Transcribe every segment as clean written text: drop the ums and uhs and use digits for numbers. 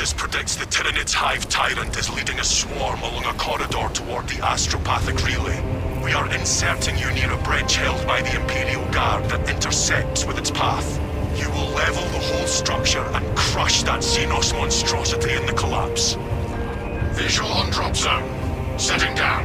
Indomitus predicts the Tyranids Hive Tyrant is leading a swarm along a corridor toward the astropathic relay. We are inserting you near a bridge held by the Imperial Guard that intersects with its path. You will level the whole structure and crush that Xenos monstrosity in the collapse. Visual on drop zone. Setting down.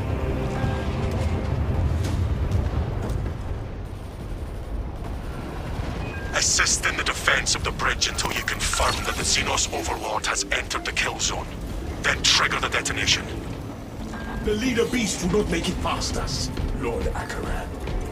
Assist in the defense of the bridge until you confirm that the Xenos Overlord has entered the kill zone. Then trigger the detonation. The leader beast will not make it past us, Lord Akaran.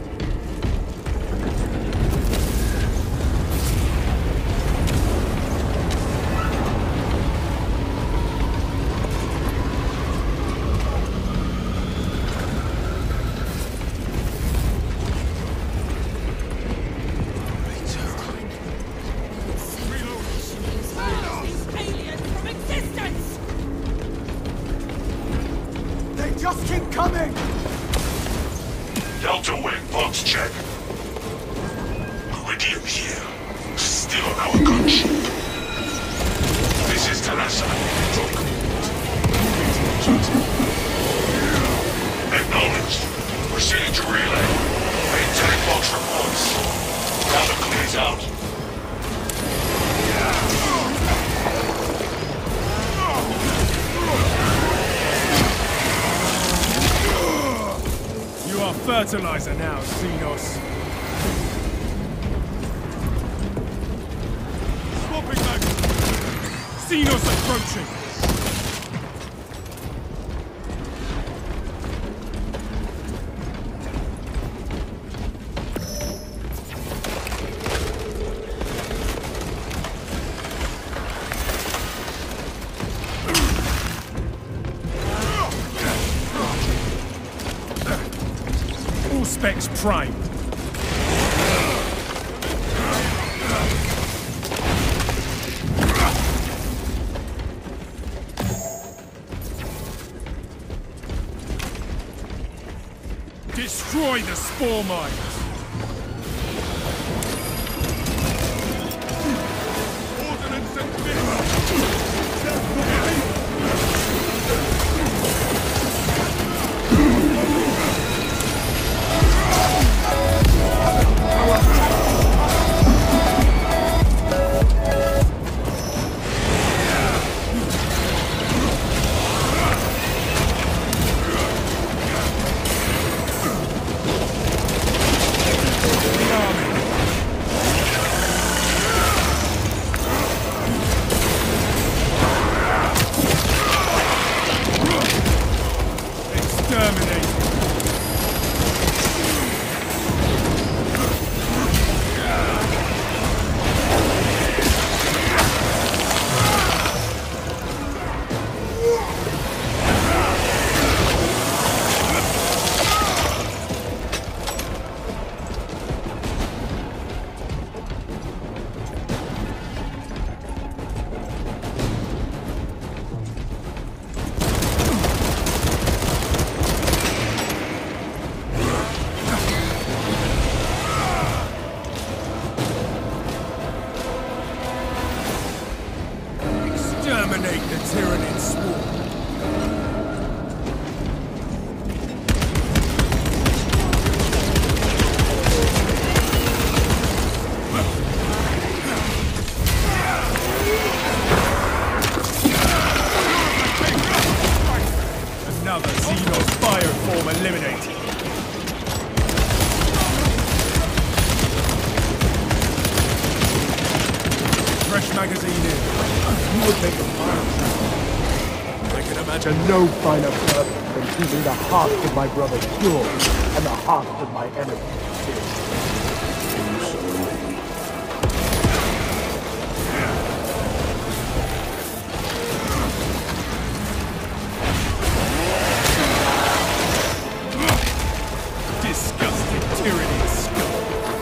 Just keep coming! Delta Wing, box check. Meridian here. Still on our gunship. This is Teresa. Acknowledged. Proceeding to relay. Maintain box reports. Gather clears out. Fertilizer now, Xenos. Swapping back. Xenos approaching. Specs primed. Destroy the spore mines. Ordnance and exterminate the Tyranid swarm. Another Xenos bioform eliminated. Fresh magazine in. You would make a fine traveler. I can imagine no finer purpose than keeping the hearts of my brothers pure and the hearts of my enemies still. Disgusting tyranny scum.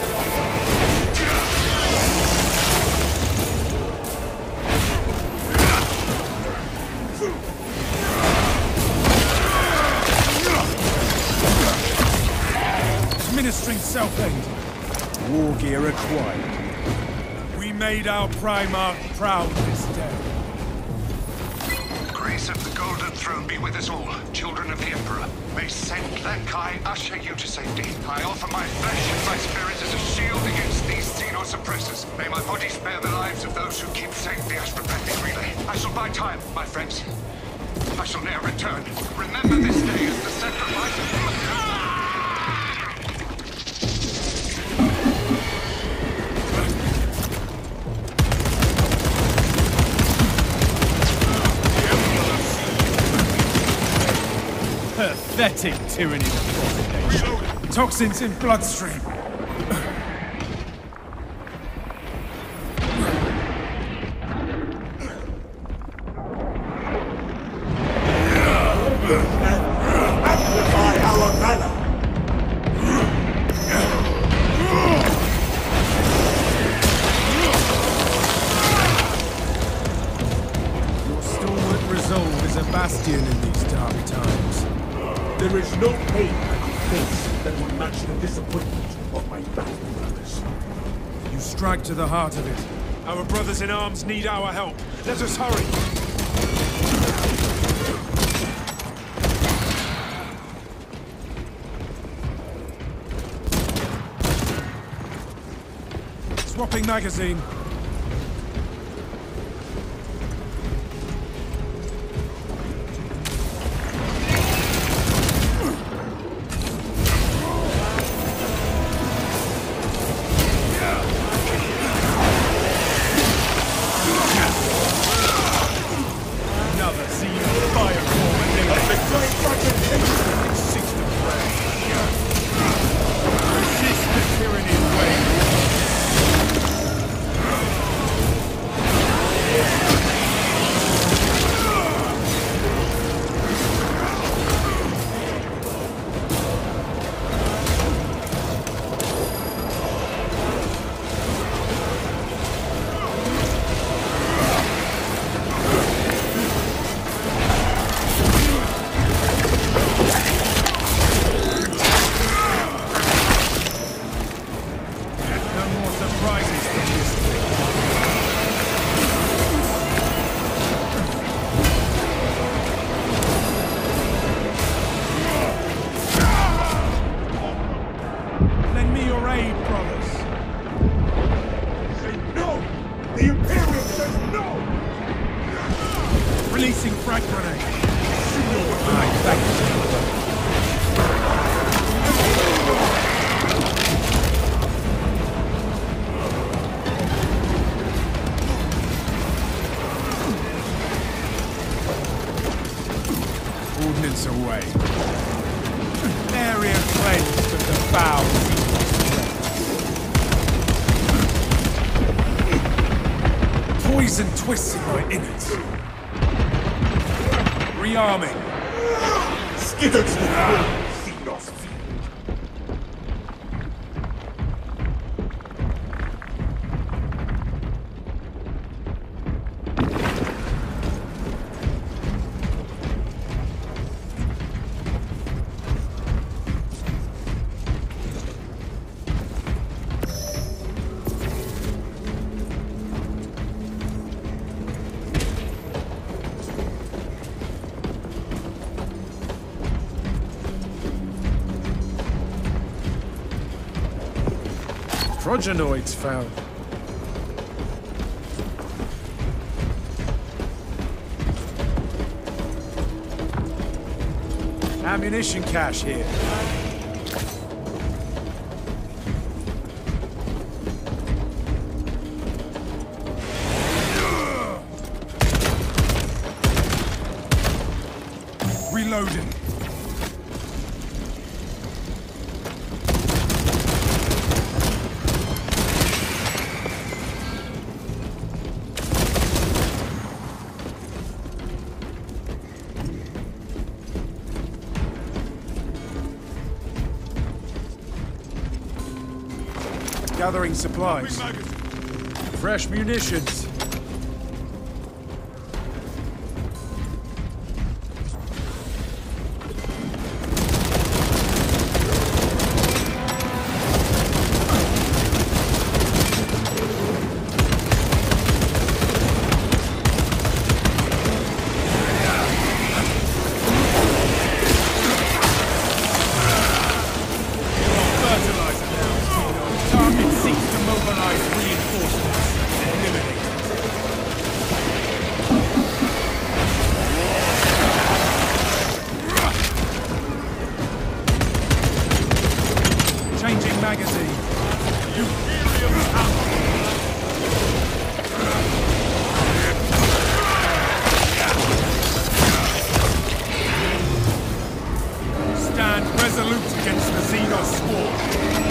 Administering self-aid. War gear acquired. We made our Primarch proud this day. grace of the Golden Throne be with us all, children of the Emperor. May Saint Lenkai usher you to safety. I offer my flesh and my spirit as a shield against these Xenos oppressors. May my body spare the lives of those who keep safe the astropathic relay. I shall buy time, my friends. I shall ne'er return. Remember this day as the sacrifice of... Pathetic tyranny of the toxins in bloodstream. Amplify our valor! Your stalwart resolve is a bastion in these dark times. There is no pain I could face that would match the disappointment of my battle brothers. You strike to the heart of it. Our brothers in arms need our help. Let us hurry. Swapping magazine. Away. Area cleansed of the foul. Poison twists in my innards. Rearming. Skitter to the Xenos field. Progenoids found. Ammunition cache here. Reloading. Gathering supplies. Fresh munitions. Reloading magazine. Stand resolute against the Xenos swarm.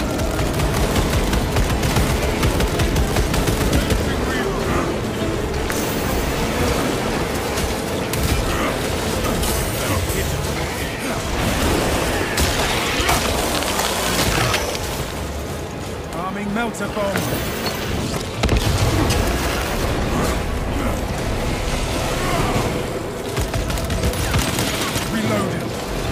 Arming melter bomb. Reloading.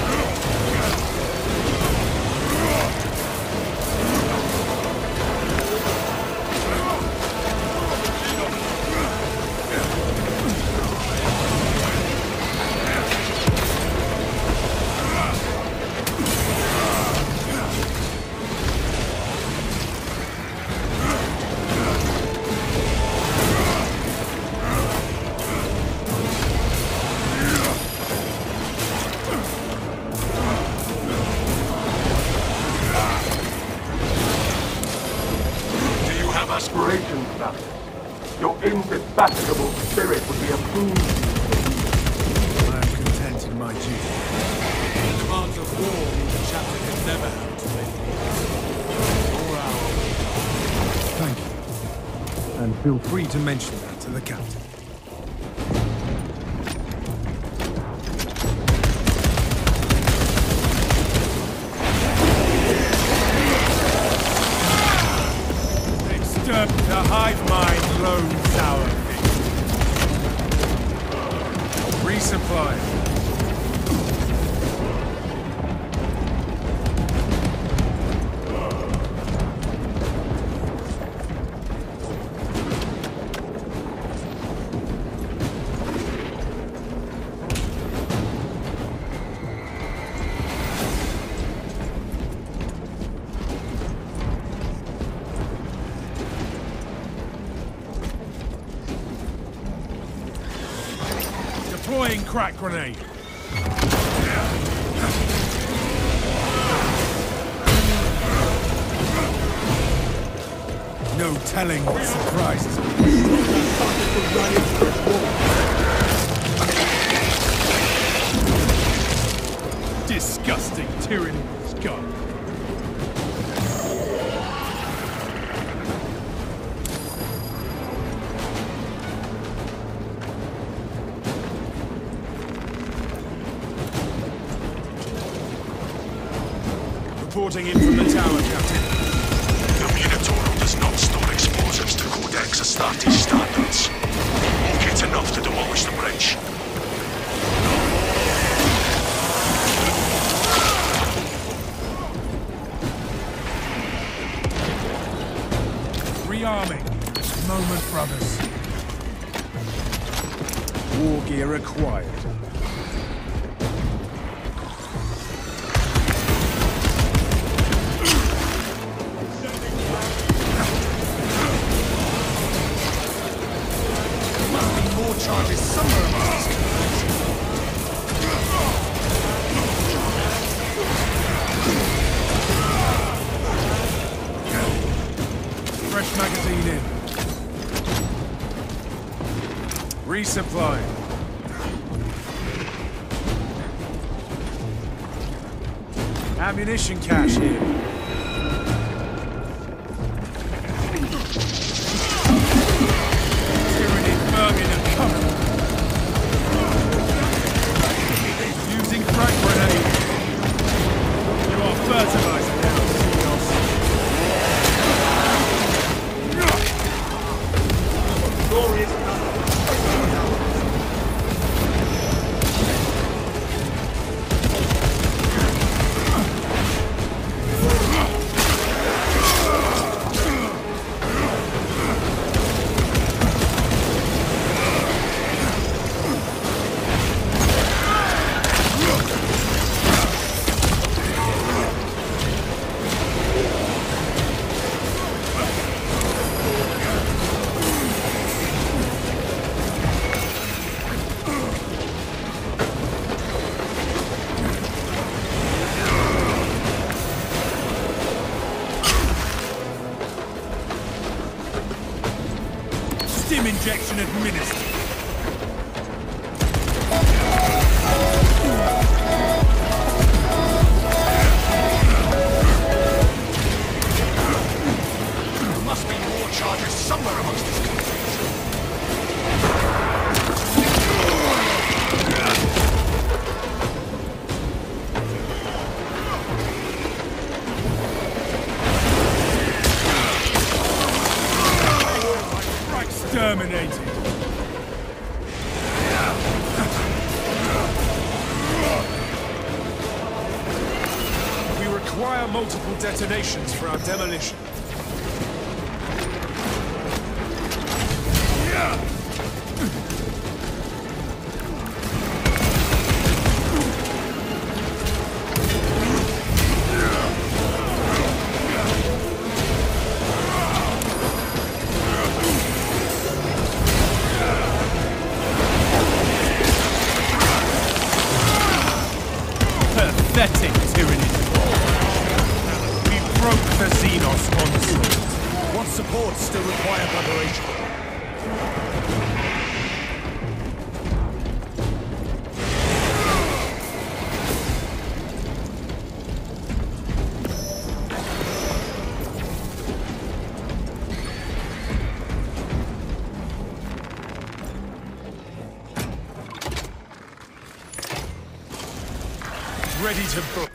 Aspirations, Master. Your indefatigable spirit would be a boon. I am content in my duty. The demands of war the chapter can never have to make. Or our. Thank you. And feel free to mention that to the captain. The Hive mine loans our fate. Resupply. Deploying crack grenade. No telling what surprises me. Disgusting Tyranids gone. Reporting in from the tower, Captain. The Minotaur does not store explosives to Codex Astartes standards. Won't get enough to demolish the bridge. Rearming. Moment, brothers. War gear acquired. Charges somewhere amongst these Fresh magazine in. Resupply. Ammunition cache here. Using frag grenade. You are fertilized now, Xenos. Glorious Injection administered. There must be more charges somewhere amongst this confusion. Exterminated. We require multiple detonations for our demolition. Pathetic Tyranids. We broke the Xenos onslaught. What supports still require preparation? Ready to book.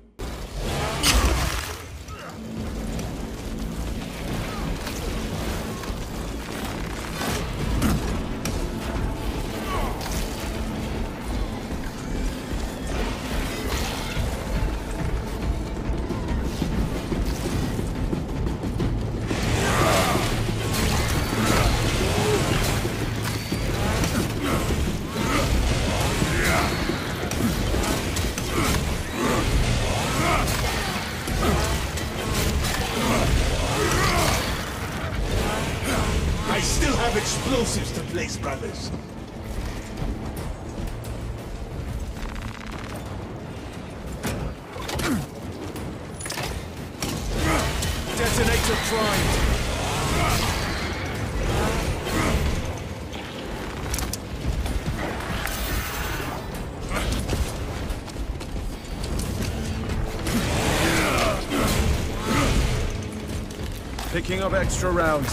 I still have explosives to place, brothers. Detonator primed. Picking up extra rounds.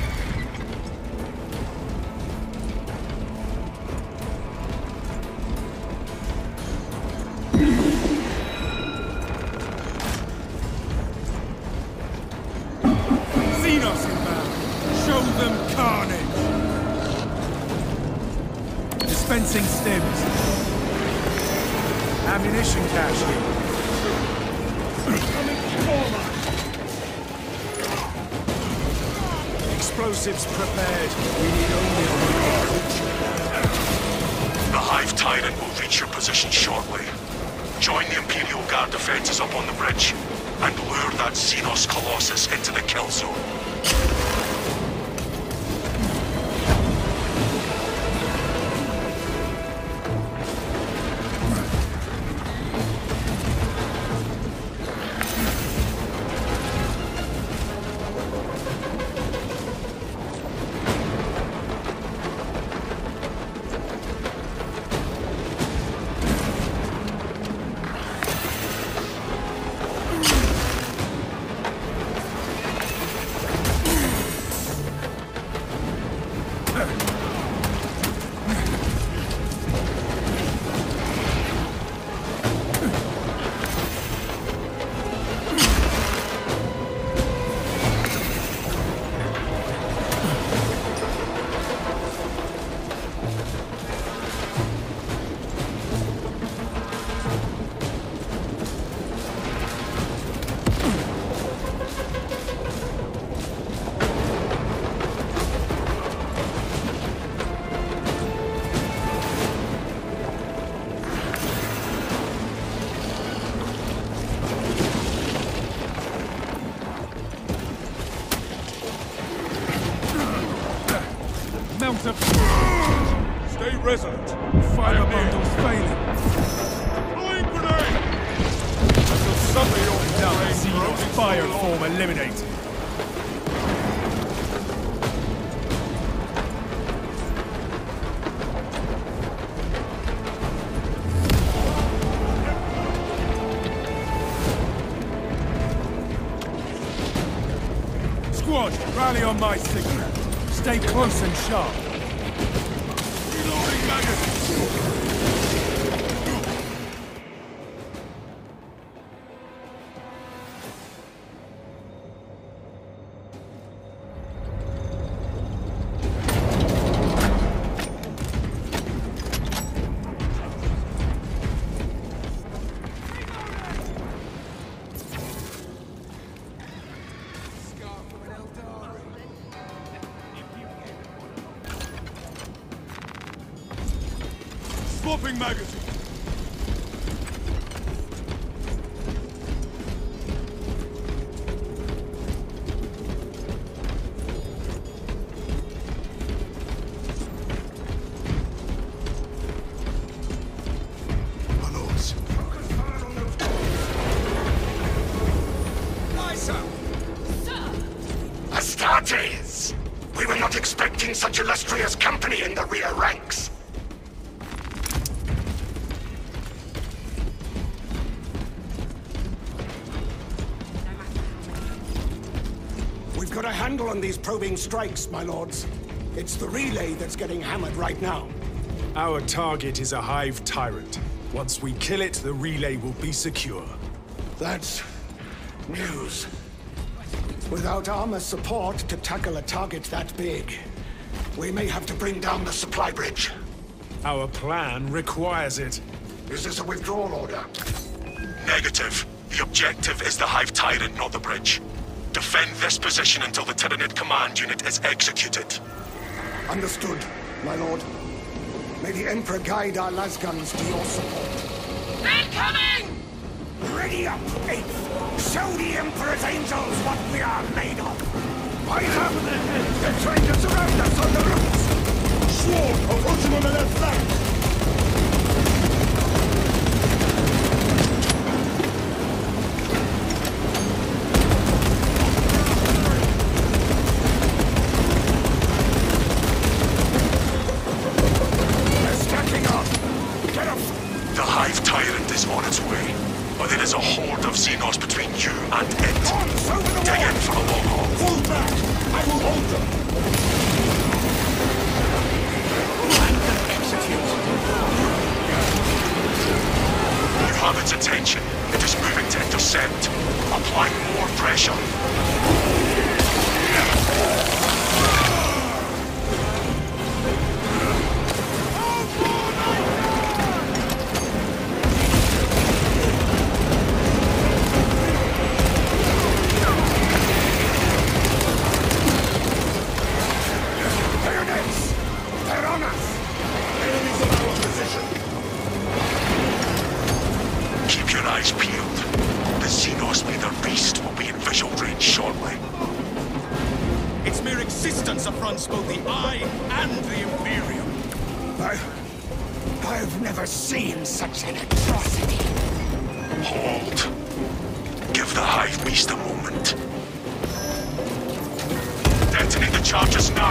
Xenos inbound. Show them carnage. Dispensing stims. Ammunition cache here. Explosives prepared. We need only a little. The Hive Tyrant will reach your position shortly. Join the Imperial Guard defenses up on the bridge, and lure that Xenos Colossus into the kill zone. Stay resolute. Fiber bundles failing. Throwing grenade! Until somebody or Down Xenos fire form eliminated. Squad, rally on my signal. Stay close and sharp. Reloading magazine. Swapping magazine. Astartes! We were not expecting such illustrious company in the rear ranks. We've got a handle on these probing strikes, my lords. It's the relay that's getting hammered right now. Our target is a Hive tyrant. Once we kill it, the relay will be secure. That's news. Without armor support to tackle a target that big, We may have to bring down the supply bridge. Our plan requires it. Is this a withdrawal order? Negative. The objective is the Hive Tyrant, not the bridge. Defend this position until the Tyranid command unit is executed. Understood, my lord. May the Emperor guide our lasguns to your support. They're coming! Ready up, Eighth! Show the Emperor's angels what we are made of! I have their heads! They're trying to surround us on the roofs! Swarm approaching on the left flank! There's a horde of Xenos between you and it. Dig in for the long haul. Fall back! I will hold them! You have its attention. It is moving to intercept. Apply more pressure. Both the Eye and the Imperium. I've never seen such an atrocity. Hold. Give the Hive beast a moment. Detonate the charges now.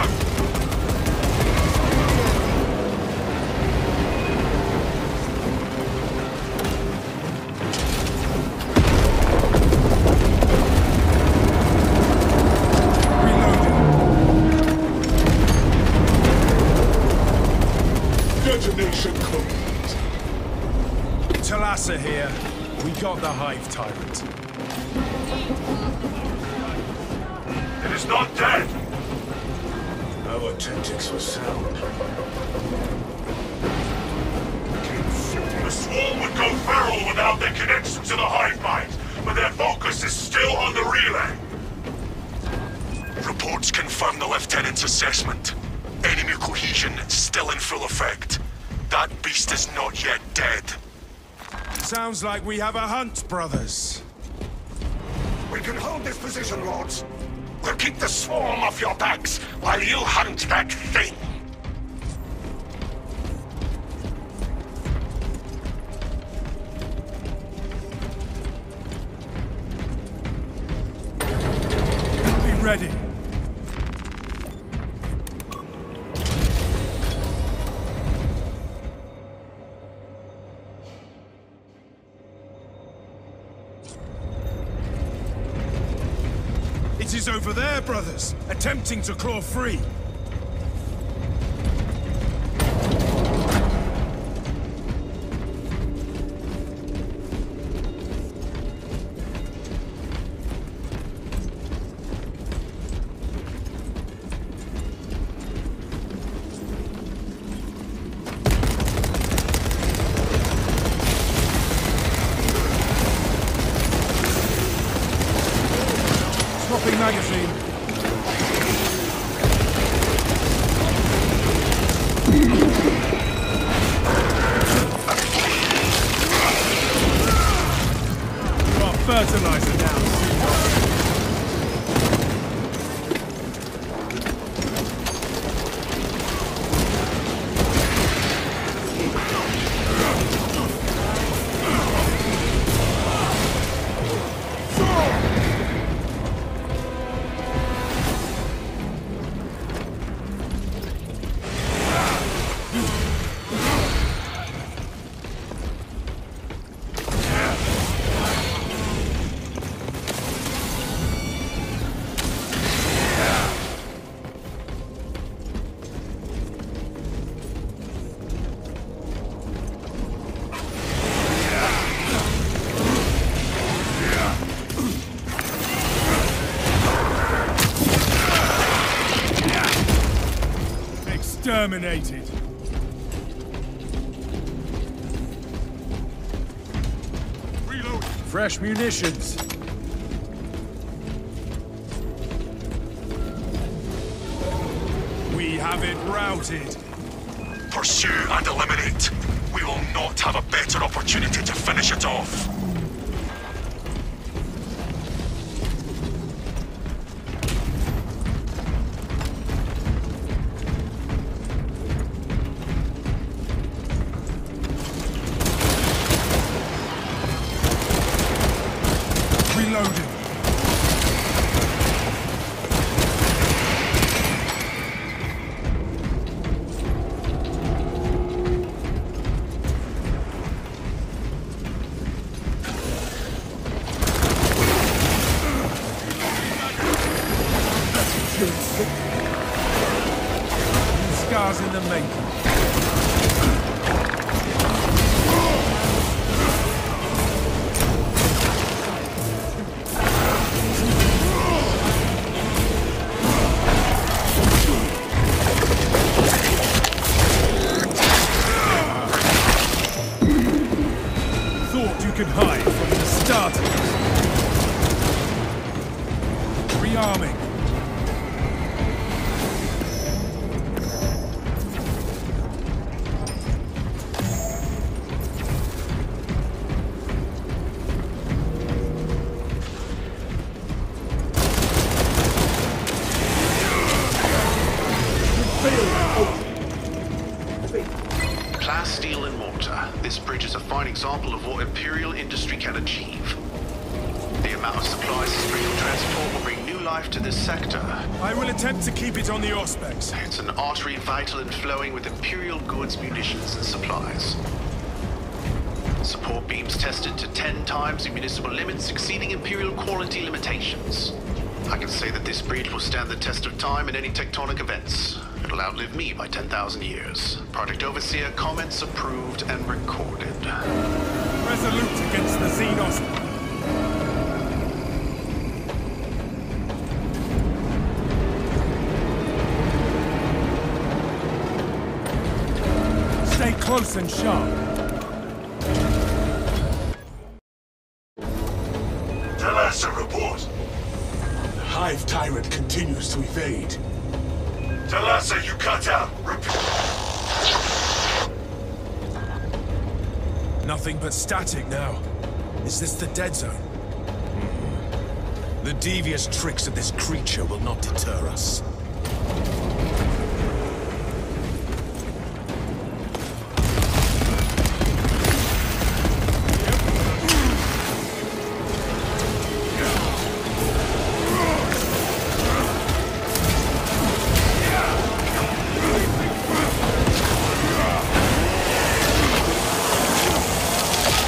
Here, we got the Hive Tyrant. It is not dead! Our tactics were sound. The swarm would go feral without their connection to the Hive mind, but their focus is still on the relay. Reports confirm the Lieutenant's assessment. Enemy cohesion still in full effect. That beast is not yet dead. Sounds like we have a hunt, brothers. We can hold this position, Lords. We'll keep the swarm off your backs while you hunt that thing. Be ready. It is over there, brothers, attempting to claw free. Swapping magazine. You are fertilizer now. Exterminated. Reload. Fresh munitions. We have it routed. Pursue and eliminate. We will not have a better opportunity to finish it off. Reloading. Scars in the making. Thought you could hide from the start of it. Rearming. Class steel and mortar. This bridge is a fine example of what Imperial industry can achieve. The amount of supplies this bridge will transport will bring new life to this sector. I will attempt to keep it on the Auspex. It's an artery vital and flowing with Imperial goods, munitions, and supplies. Support beams tested to 10 times the municipal limits, exceeding Imperial quality limitations. I can say that this bridge will stand the test of time in any tectonic events. It'll outlive me by 10,000 years. Project Overseer comments approved and recorded. Resolute against the Xenos. Stay close and sharp. Tell us a report. The Hive tyrant continues to evade. Talassa, you cut out. Nothing but static now. Is this the dead zone? The devious tricks of this creature will not deter us.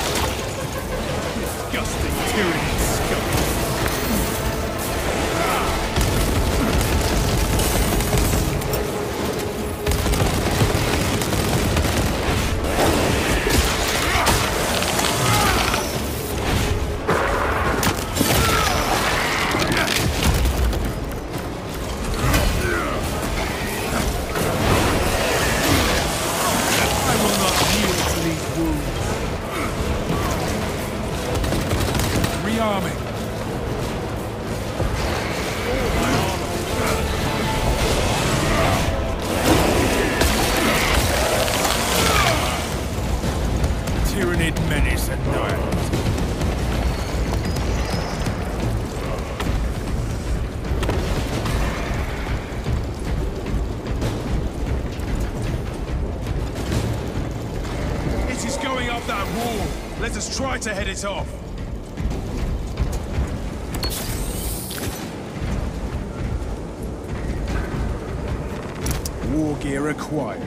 Disgusting Tyranid scum. us try to head it off. War gear acquired.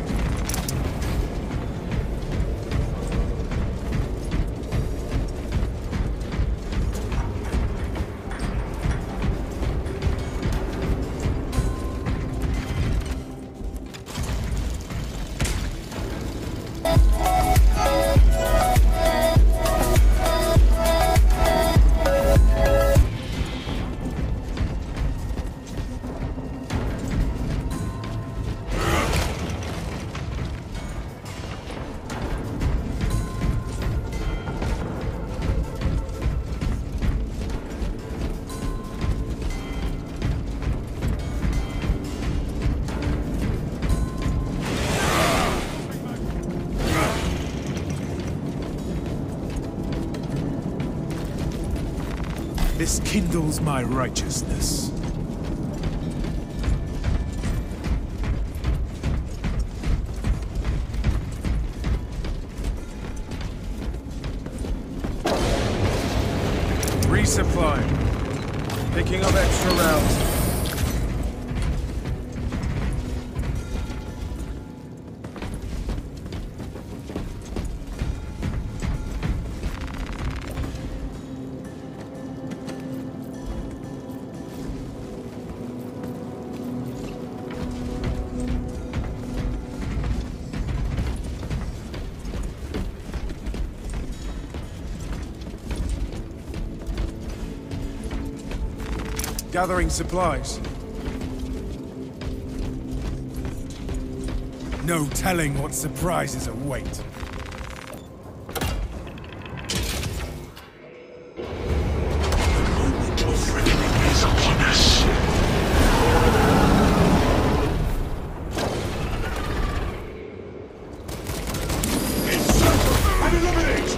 This kindles my righteousness. Resupplying. Picking up extra rounds. Gathering supplies. No telling what surprises await. The moment of reckoning is upon us. Encircle and eliminate!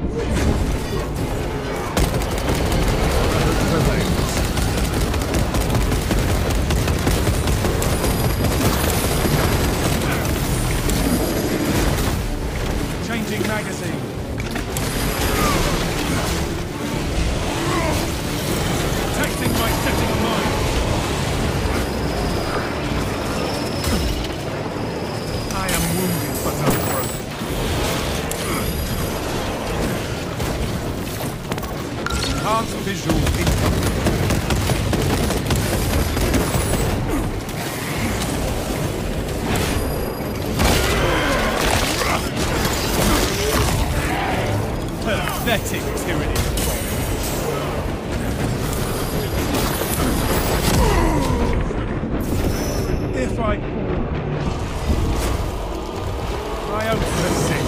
Changing magazine. Protecting my setting of mind. I am wounded but not broken. Enhanced visual income. Pathetic tyranny. If I fall, I hope to see.